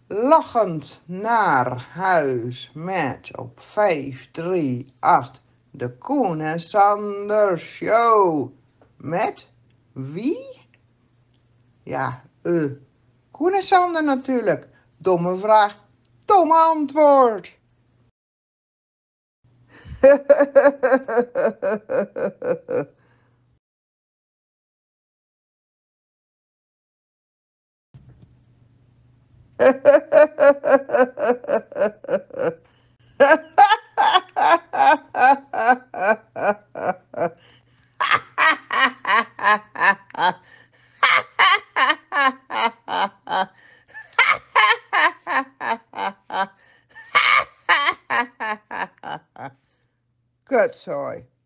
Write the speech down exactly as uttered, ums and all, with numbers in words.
lachend naar huis met op vijf, drie, acht de Koen en Sander Show. Met wie? Ja, eh, Koen en Sander natuurlijk. Domme vraag, domme antwoord. Kutzooi.